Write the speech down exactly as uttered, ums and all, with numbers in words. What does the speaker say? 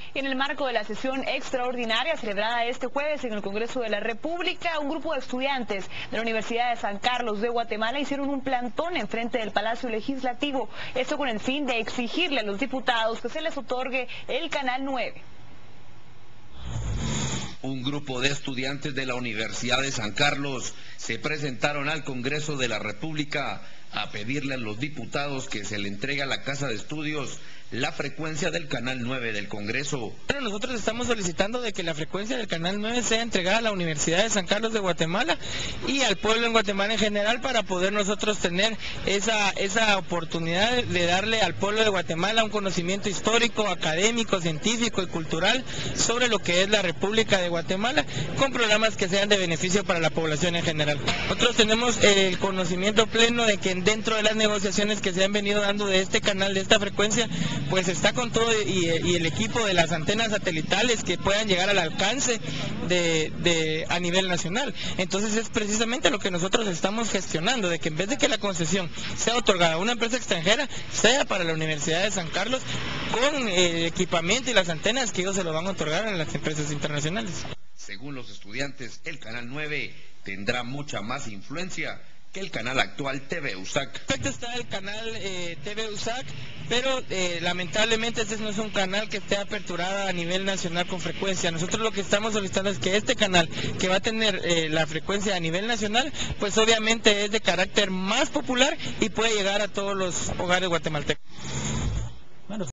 En el marco de la sesión extraordinaria celebrada este jueves en el Congreso de la República, un grupo de estudiantes de la Universidad de San Carlos de Guatemala hicieron un plantón enfrente del Palacio Legislativo, esto con el fin de exigirle a los diputados que se les otorgue el Canal nueve. Un grupo de estudiantes de la Universidad de San Carlos se presentaron al Congreso de la República a pedirle a los diputados que se le entregue a la Casa de Estudios la frecuencia del Canal nueve del Congreso. Bueno, nosotros estamos solicitando de que la frecuencia del Canal nueve sea entregada a la Universidad de San Carlos de Guatemala y al pueblo en Guatemala en general, para poder nosotros tener esa, esa oportunidad de darle al pueblo de Guatemala un conocimiento histórico, académico, científico y cultural sobre lo que es la República de Guatemala, con programas que sean de beneficio para la población en general. Nosotros tenemos el conocimiento pleno de que dentro de las negociaciones que se han venido dando de este canal, de esta frecuencia, pues está con todo y, y el equipo de las antenas satelitales que puedan llegar al alcance de, de a nivel nacional. Entonces es precisamente lo que nosotros estamos gestionando, de que en vez de que la concesión sea otorgada a una empresa extranjera, sea para la Universidad de San Carlos, con el equipamiento y las antenas que ellos se lo van a otorgar a las empresas internacionales. Según los estudiantes, el Canal nueve tendrá mucha más influencia que el canal actual T V USAC. Perfecto, está el canal eh, T V USAC, pero eh, lamentablemente este no es un canal que esté aperturado a nivel nacional con frecuencia. Nosotros lo que estamos solicitando es que este canal, que va a tener eh, la frecuencia a nivel nacional, pues obviamente es de carácter más popular y puede llegar a todos los hogares guatemaltecos.